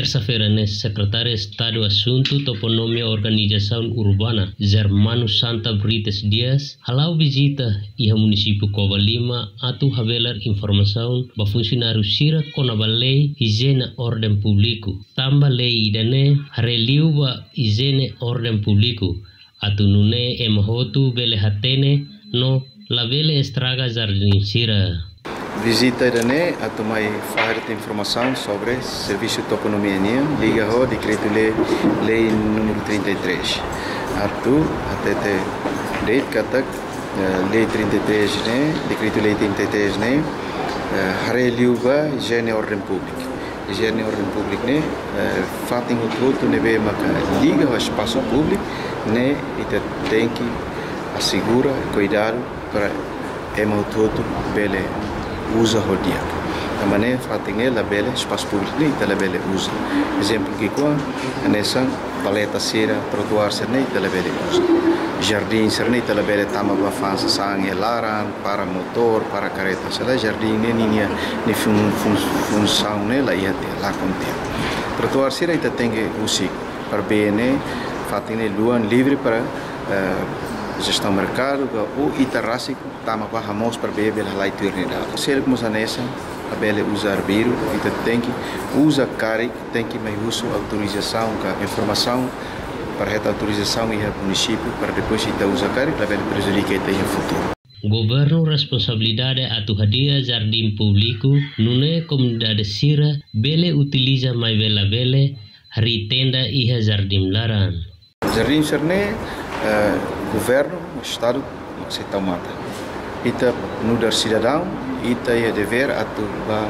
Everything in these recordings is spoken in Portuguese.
Terça-feira, secretário de Estado Assunto Toponomia Organização Urbana, Germano Santa Brites Dias, halau visita ao município Cova Lima, atu havelar informação ba funcionário Sira Conaba Lei Higiene Ordem Público. Tamba lei idane hareliu ba higiene Ordem Público. Atu nune emahotu bele hatene no lavele estraga jardim Sira. Visita idane atau mai faharte informação sobre serviço de toponomia liga ao decreto-lei número 33. Atu até date katak lei 33 né, decreto-lei 33 né, hareliuba higiene ordem pública. Higiene ordem pública né, fatem o todo nebe maka liga ao espaço público né, e tem que assegurar cuidado para emo todo bele usa rodia. Da maneira fatinge la bele espaço público nem la bele usa. Exemplo que com nessa paleta sera trotuar ser nem la bele usa. Jardim ser nem la bele tama ba fansa sang laran para motor para carreta. Sela jardim nem função né la ia lá contém. Trotuar sera ita tem que usi para bene fatinge luan livre para gestão mercado ou itarrásico tama para ramos para beber a leiturnidade. Se ele começa nessa, a bele usar biru, então tem que usar cari, tem que mais uso autorização, a informação para essa autorização e o município para depois então usar cari para bele prejudicar até no futuro. Governo responsabilidade atu hadia jardim público nune comunidade Sira bele utiliza mais vela bele hari tenda iha jardim laran. Jardim serne governo, Estado, se tomada. Ita no dar cidadão, ita é dever atu ba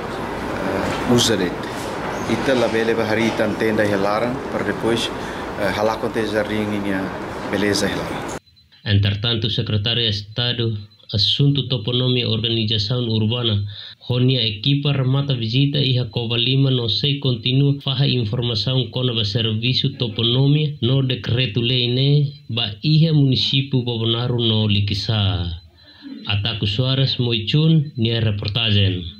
usar it. Ita la bele ba hari tenda helaran para depois halakonte jardim niya beleza helaran. Entretanto, o secretário de Estado Assunto Toponomia Organização Urbana, Ronia equipa remata visita e a Cova Lima no sei continua faha informação com o serviço toponomia no decreto-lei ne ba ihe município Bobonaru no Likisa. Ataku Soares Moichun, nia reportagem.